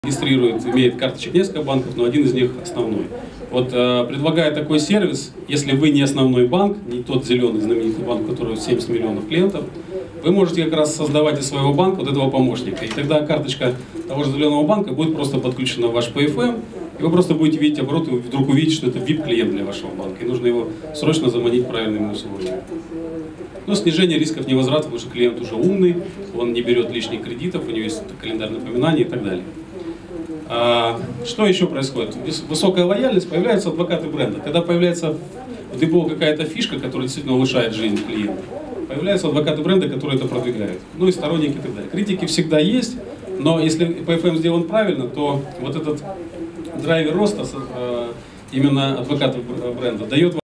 Регистрирует, имеет карточек несколько банков, но один из них основной. Вот предлагая такой сервис, если вы не основной банк, не тот зеленый знаменитый банк, у которого 70 миллионов клиентов, вы можете как раз создавать из своего банка вот этого помощника. И тогда карточка того же зеленого банка будет просто подключена в ваш PFM, и вы просто будете видеть обороты, и вдруг увидите, что это VIP-клиент для вашего банка, и нужно его срочно заманить правильными условиями. Но снижение рисков невозврата, потому что клиент уже умный, он не берет лишних кредитов, у него есть календарь напоминаний и так далее. Что еще происходит? Высокая лояльность, появляются адвокаты бренда. Когда появляется в депо какая-то фишка, которая действительно улучшает жизнь клиента, появляются адвокаты бренда, которые это продвигают. Ну и сторонники и так далее. Критики всегда есть, но если PFM сделан правильно, то вот этот драйвер роста именно адвокатов бренда дает